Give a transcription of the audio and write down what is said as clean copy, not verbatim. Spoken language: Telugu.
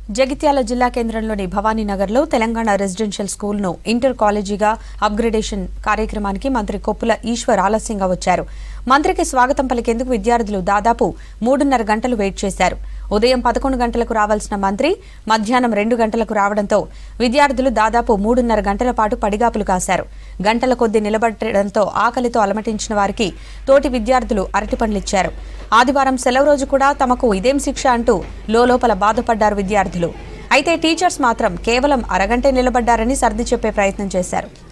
జగిత్యాల జిల్లా కేంద్రంలోని భవానీనగర్లో తెలంగాణ రెసిడెన్షియల్ స్కూల్ను ఇంటర్ కాలేజీగా అప్గ్రేడేషన్ కార్యక్రమానికి మంత్రి కొప్పుల ఈశ్వర్ ఆలస్యంగా వచ్చారు. మంత్రికి స్వాగతం పలికేందుకు విద్యార్థులు దాదాపు 3.5 గంటలు వెయిట్ చేశారు. ఉదయం 11 గంటలకు రావాల్సిన మంత్రి మధ్యాహ్నం 2 గంటలకు రావడంతో విద్యార్థులు దాదాపు 3.5 గంటల పాటు పడిగాపులు కాశారు. గంటల కొద్దీ నిలబడడంతో ఆకలితో అలమటించిన వారికి తోటి విద్యార్థులు అరటిపండ్లిచ్చారు. ఆదివారం సెలవు రోజు కూడా తమకు ఇదేం శిక్ష అంటూ లోపల బాధపడ్డారు విద్యార్థులు. అయితే టీచర్స్ మాత్రం కేవలం అరగంటే నిలబడ్డారని సర్ది చెప్పే ప్రయత్నం చేశారు.